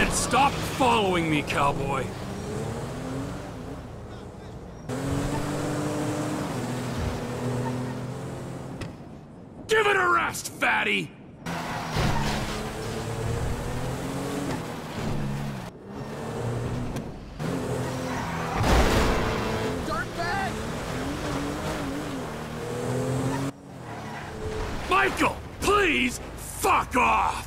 Stop following me, cowboy. Give it a rest, fatty! Dirtbag! Michael, please, fuck off!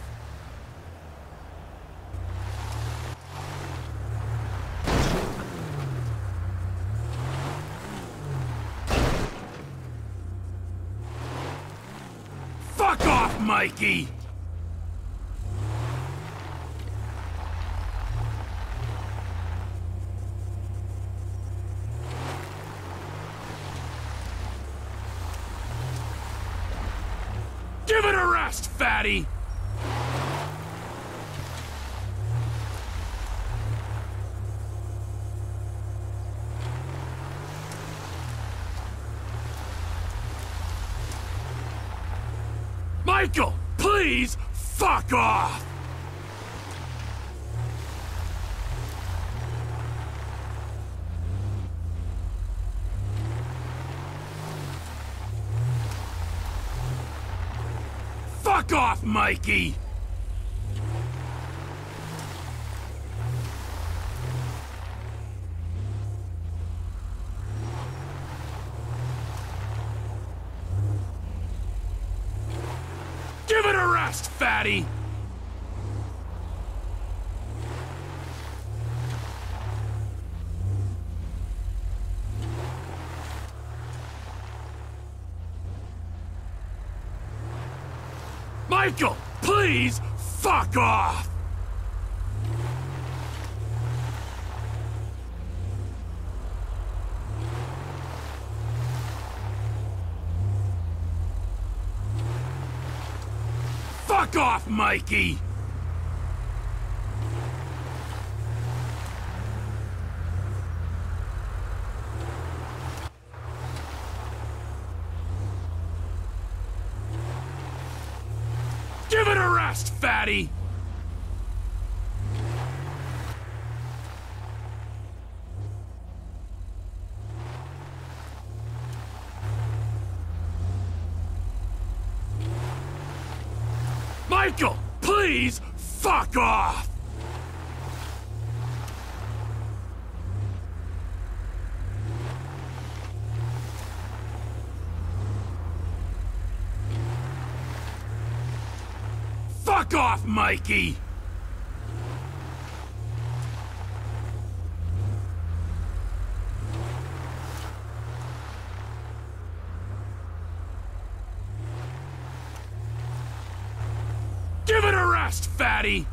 Fuck off, Mikey! Give it a rest, fatty! Michael, please, fuck off! Fuck off, Mikey! Give it a rest, fatty! Michael, please, fuck off! Fuck off, Mikey! Give it a rest, fatty! Michael, please, fuck off! Fuck off, Mikey! Give it a rest, fatty!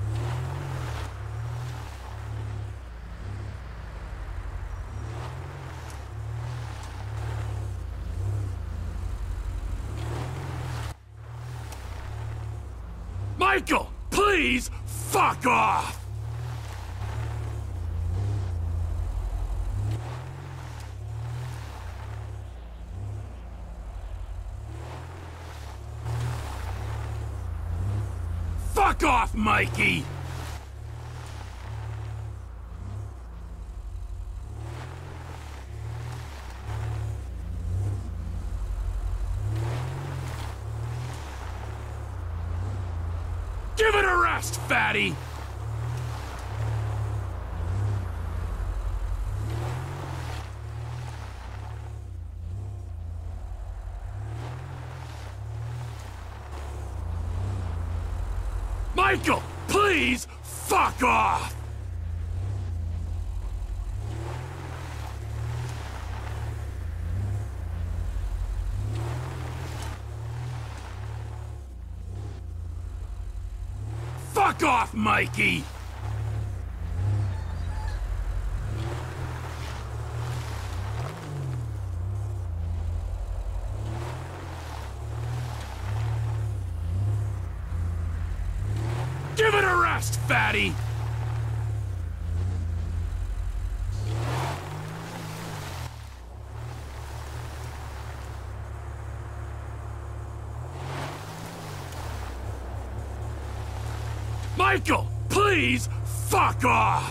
Michael, please, fuck off! Fuck off, Mikey! Give it a rest, fatty! Michael, please, fuck off! Fuck off, Mikey! Give it a rest, fatty! Michael, please, Fuck off!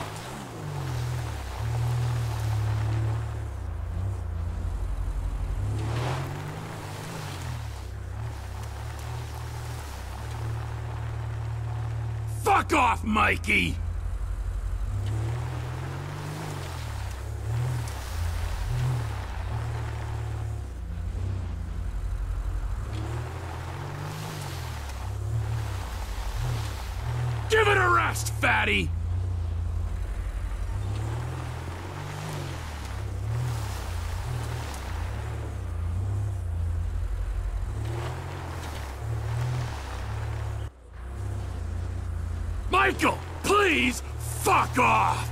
Fuck off, Mikey! Give it a rest, fatty! Michael, please, fuck off!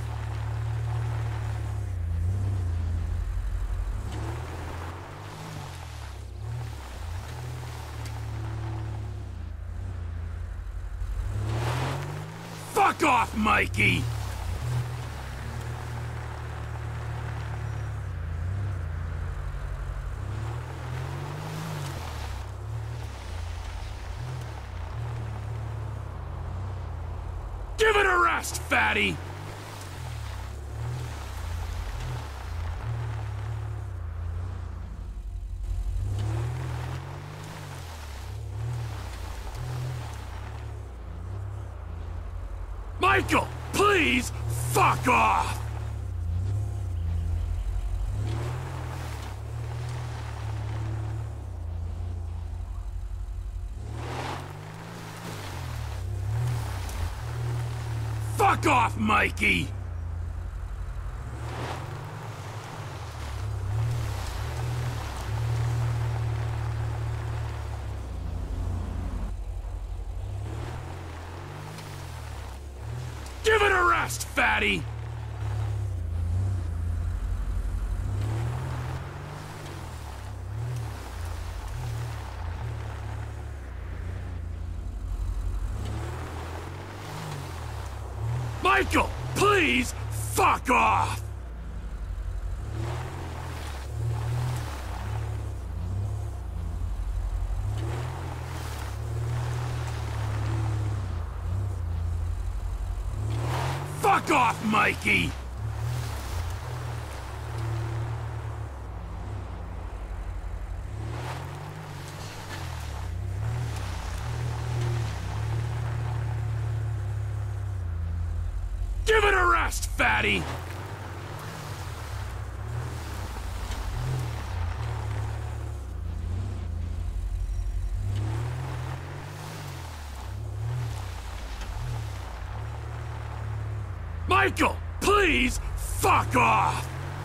Fuck off, Mikey! Give it a rest, fatty! Michael, please, fuck off! Fuck off, Mikey! Give it a rest, fatty! Michael, please, fuck off! Fuck off, Mikey! Give it a rest, fatty! Michael, please, fuck off!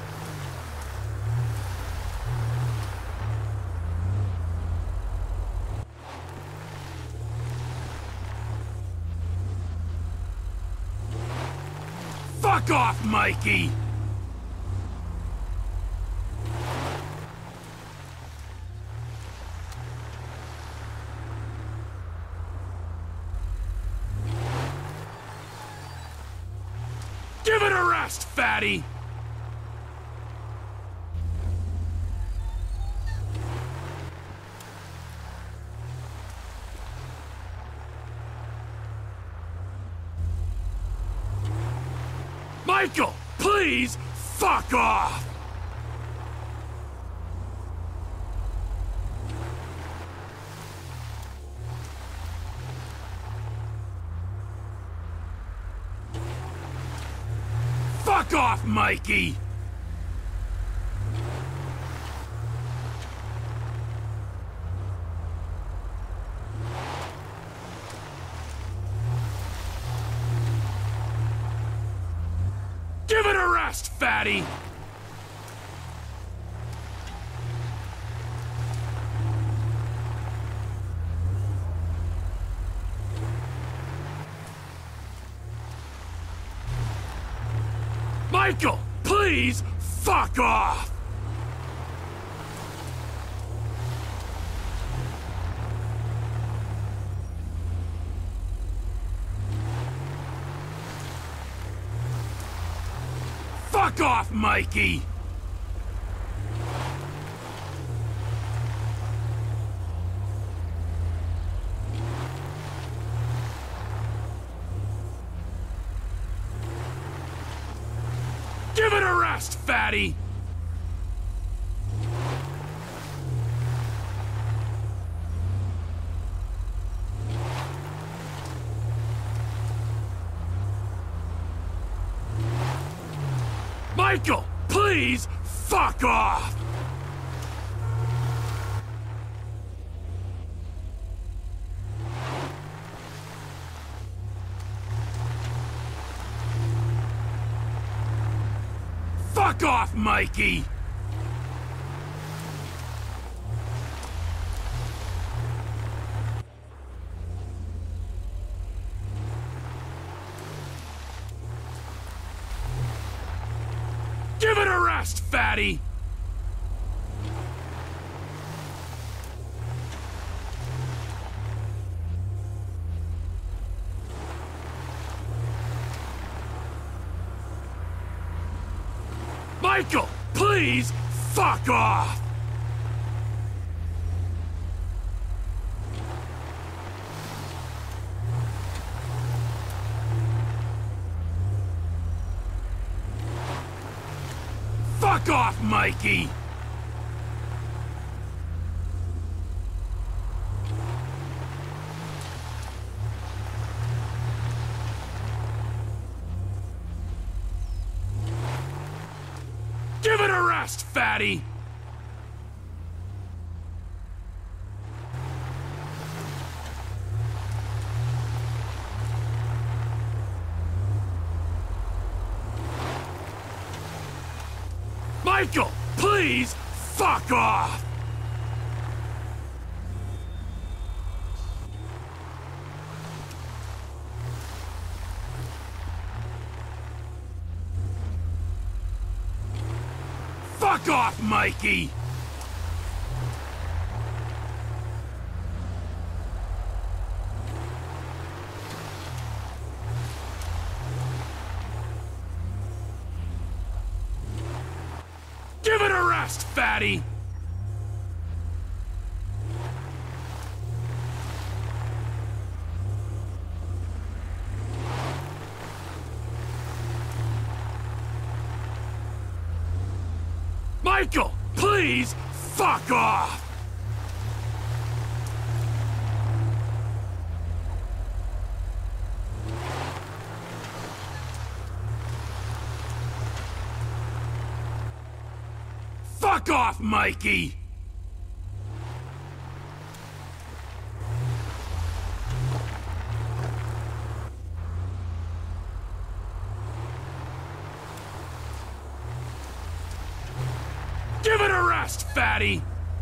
Fuck off, Mikey! Give it a rest, fatty! Michael, please, fuck off! Fuck off, Mikey! Give it a rest, fatty! Michael, please, fuck off! Fuck off, Mikey! a rest, fatty! Michael, please, fuck off! Fuck off, Mikey! Give it a rest, fatty! Michael, please, fuck off! Fuck off, Mikey! Give it a rest, fatty! Michael, please, fuck off! Fuck off, Mikey! Give it a rest, fatty! Michael, please, fuck off! Fuck off, Mikey! Give it a rest, fatty!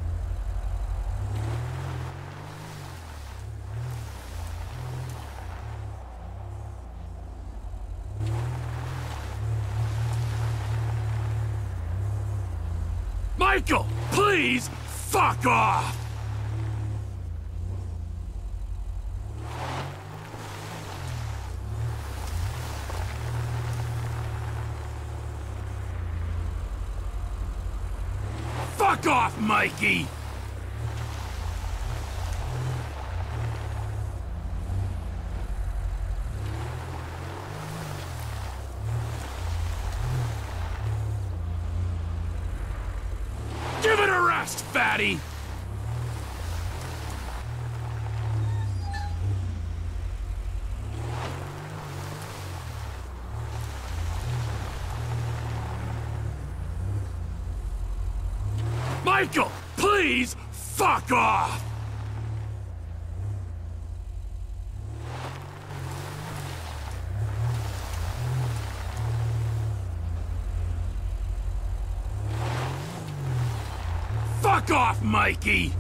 Michael, please, fuck off! Fuck off, Mikey! Give it a rest, fatty! Michael, please, fuck off! Fuck off, Mikey!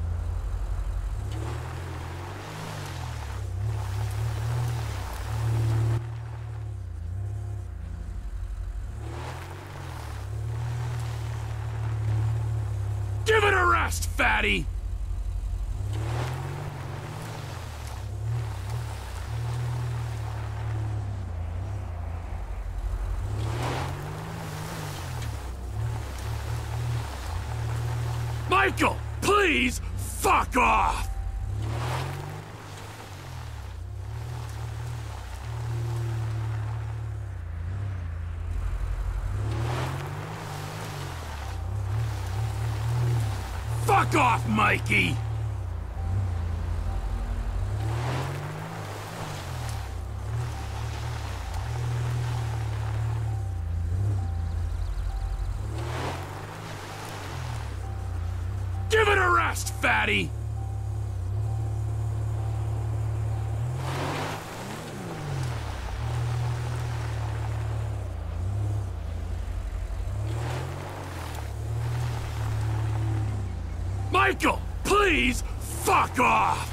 Give it a rest, fatty! Michael, please, fuck off! Fuck off, Mikey! Give it a rest, fatty! Michael, please, fuck off!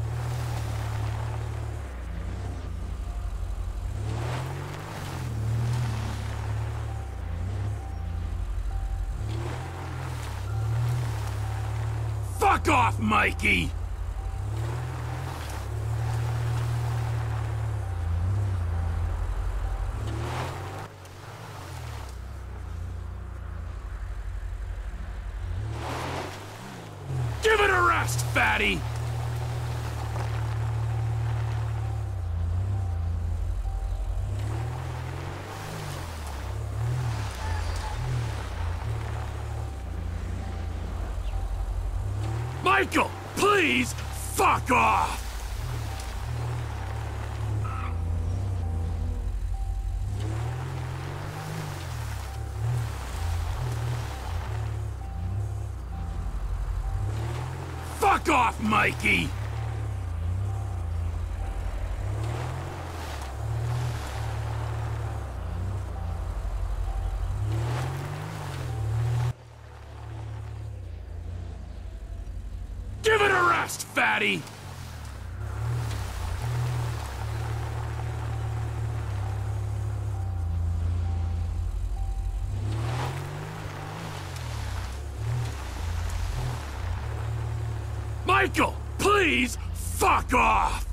Fuck off, Mikey! Give it a rest, fatty! Michael, please, fuck off! Fuck off, Mikey! Give it a rest, fatty! Michael, please, fuck off!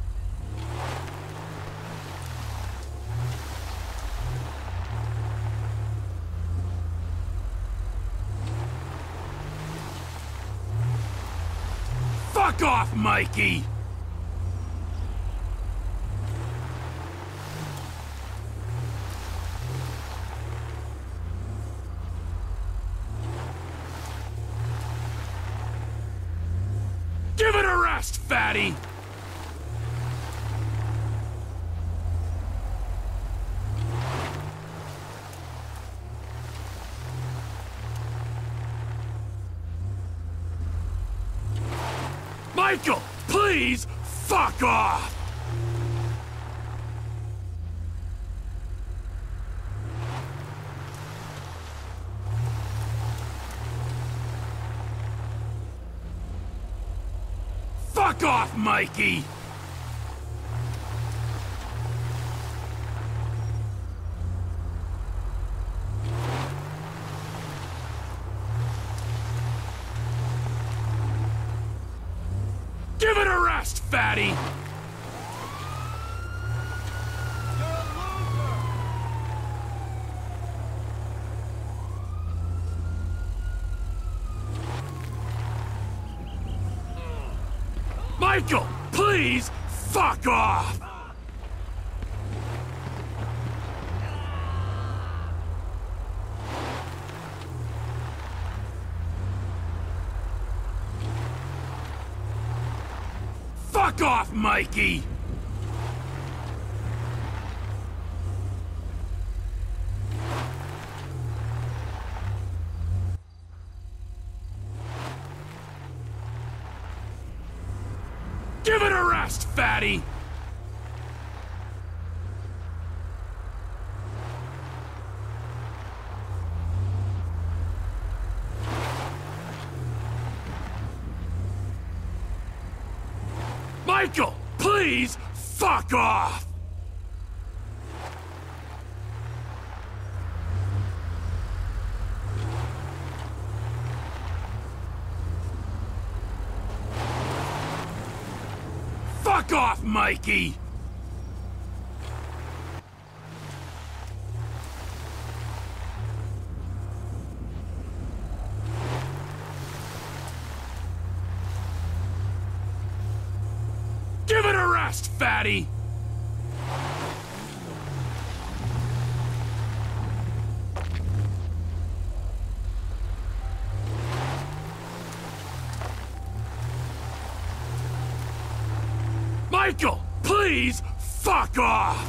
Fuck off, Mikey! Give it a rest, fatty! Michael, please, fuck off! Fuck off, Mikey! Give it a rest, fatty! Michael, please, fuck off! Fuck off, Mikey! Give it a rest, fatty! Michael, please, fuck off! Fuck off, Mikey! Give it a rest, fatty! Michael, please, fuck off!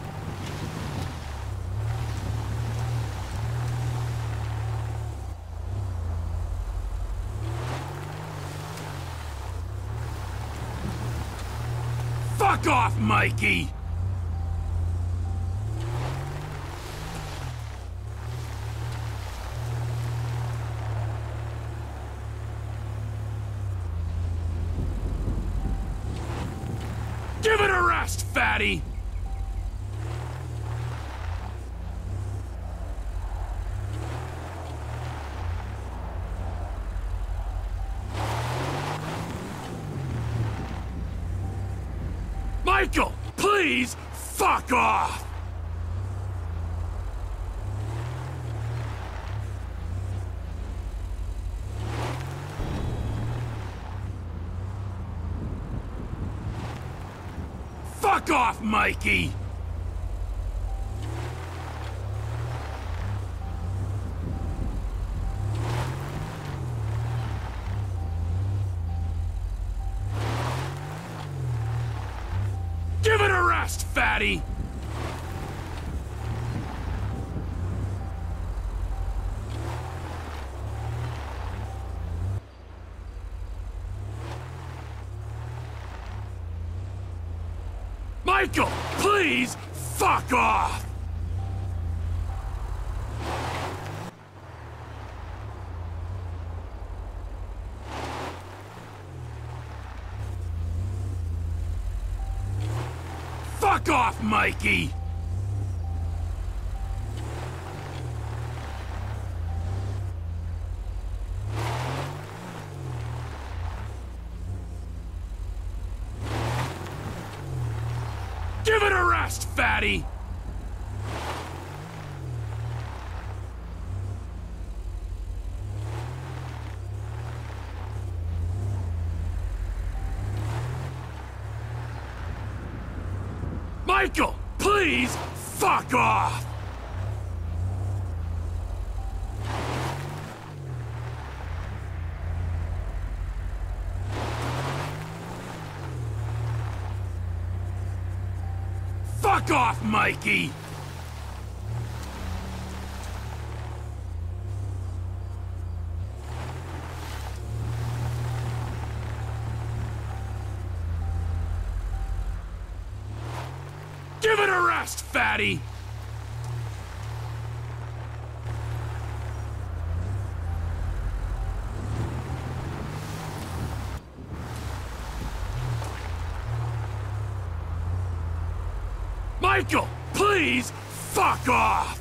Fuck off, Mikey! Give it a rest, fatty! Michael, please, fuck off! Fuck off, Mikey! Give it a rest, fatty! Michael, please, fuck off! Fuck off, Mikey! Give it a rest, fatty! Michael, please, fuck off! Fuck off, Mikey! Give it a rest, fatty! Michael, please, fuck off!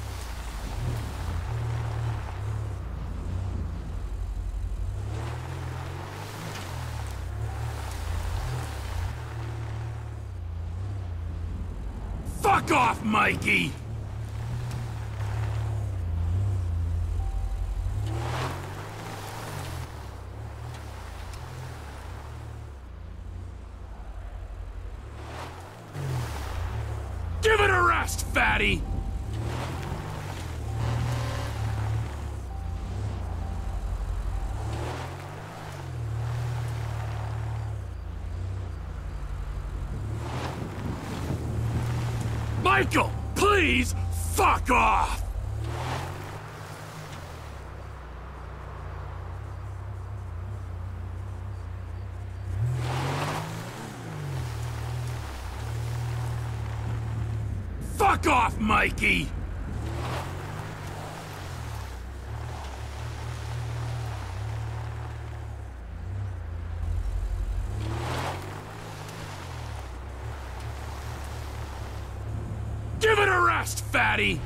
Fuck off, Mikey! Give it a rest, fatty! Michael, please, fuck off! Fuck off, Mikey! Give it a rest, fatty!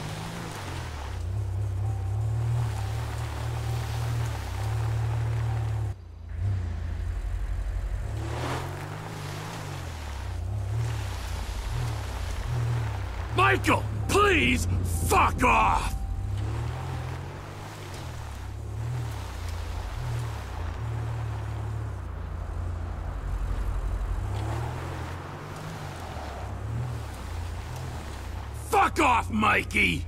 Michael, please, fuck off! Fuck off, Mikey!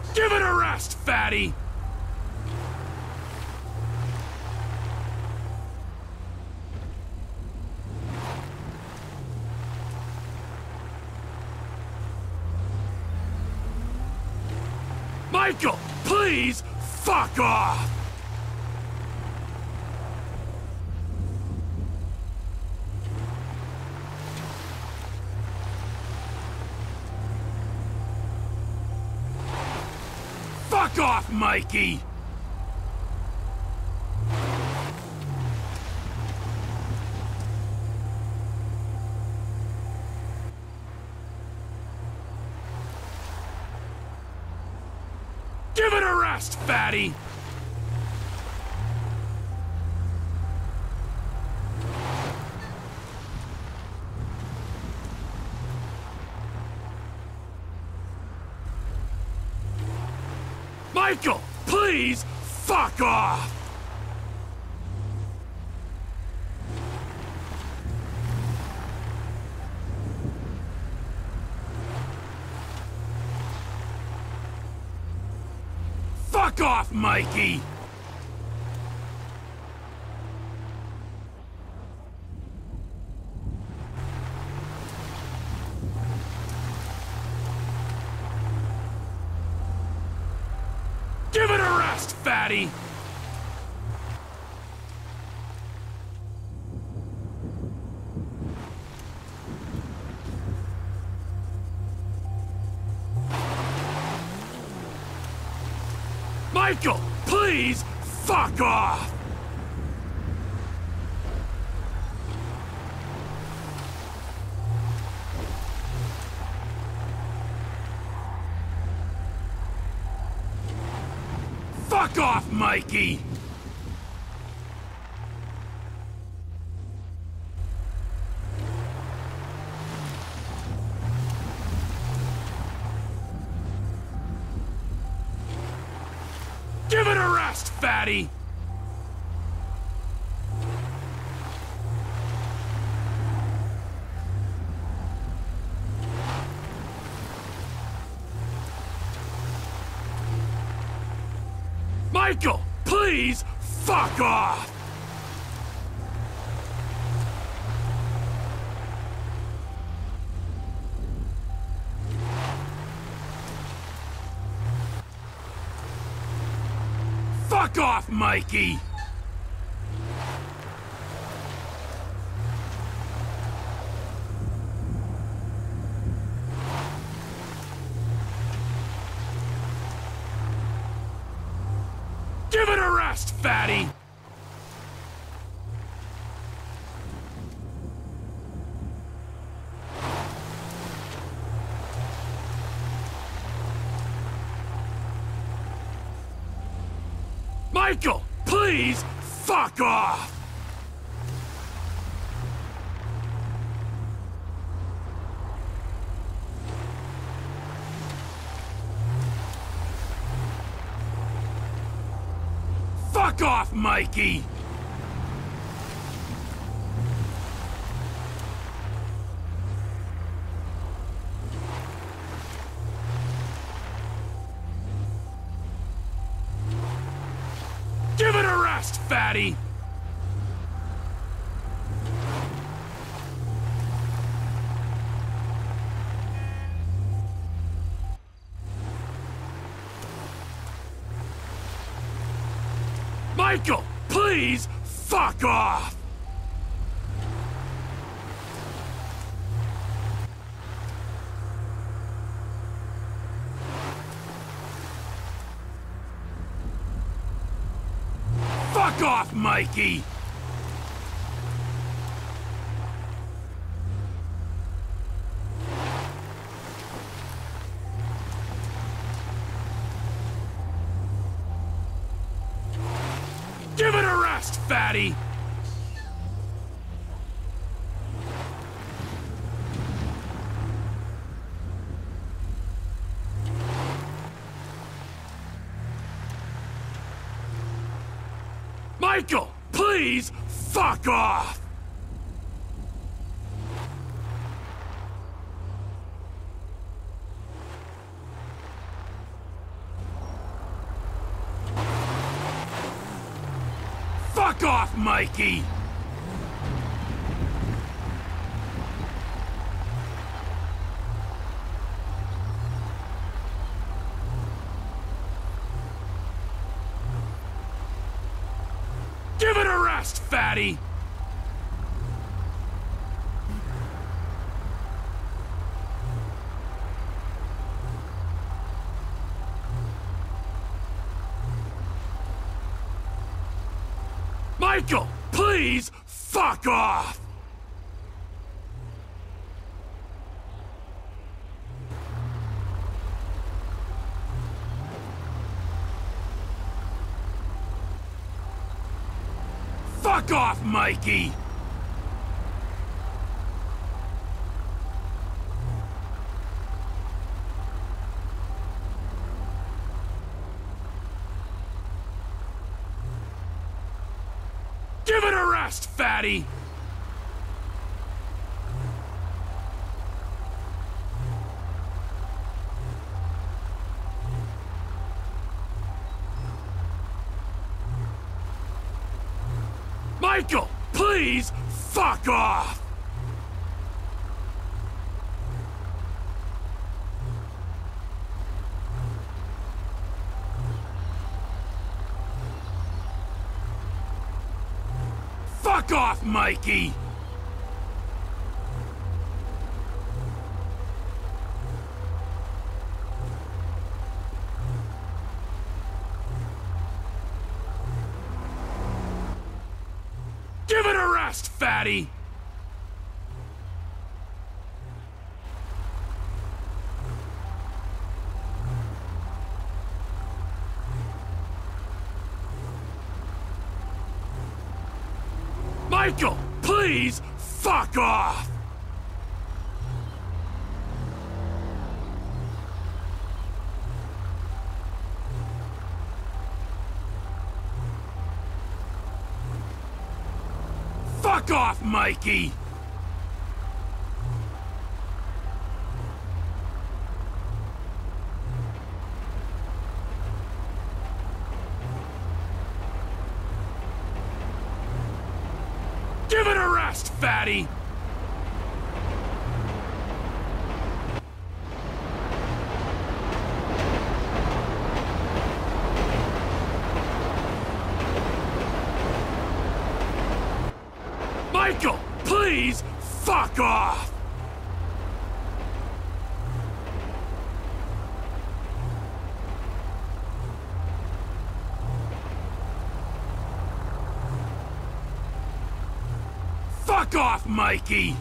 Give it a rest, fatty! Michael, please, fuck off! Fuck off, Mikey! Give it a rest, fatty! Michael, please, fuck off! Fuck off, Mikey! Give it a rest, fatty! Michael, please, fuck off! Fuck off, Mikey! Give it a rest, fatty! Michael, please, fuck off! Fuck off, Mikey! Give it a rest, fatty! Michael, please, fuck off! Fuck off, Mikey! Give it a rest, fatty! Michael, please, fuck off! Fuck off, Mikey! Give it a rest, fatty! Michael, please, fuck off! off, Mikey! Give it a rest, fatty! Michael, please, fuck off! Fuck off, Mikey! Give it a rest, fatty! Michael, please, fuck off! Fuck off, Mikey! Give it a rest, fatty! Michael, please, fuck off! Fuck off, Mikey! Give it a rest, fatty! Michael, please, fuck off! Fuck off, Mikey!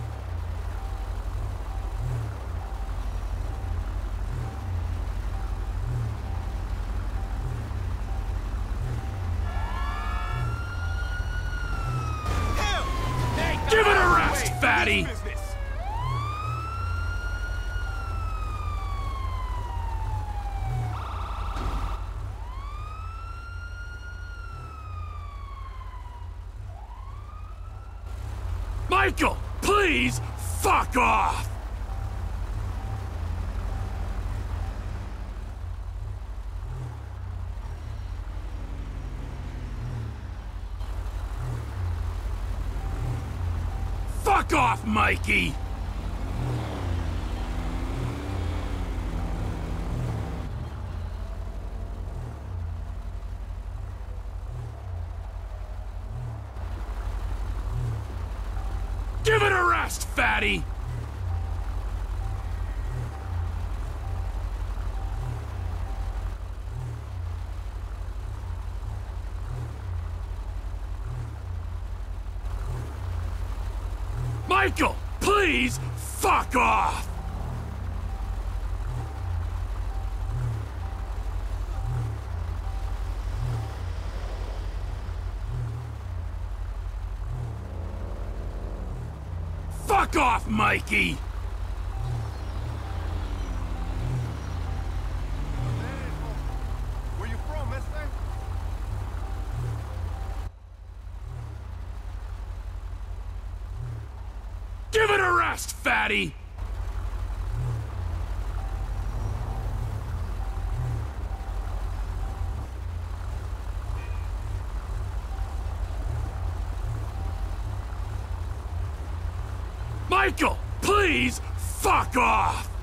Give it a rest, fatty! Michael, please, fuck off! Fuck off, Mikey! Give it a rest, fatty! Michael, please, fuck off! Fuck off, Mikey! Where you from, mister? Give it a rest, fatty! Michael, please fuck off!